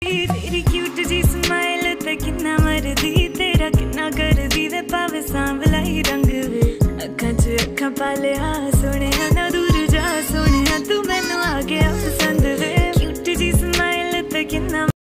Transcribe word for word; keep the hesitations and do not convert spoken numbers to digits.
तेरी क्यूट जी स्माइल ते किन्ना मरदी तेरा किन्ना करदी वे पावे सांवला ही रंग वे अखां च अखां पा लिया सोहणिया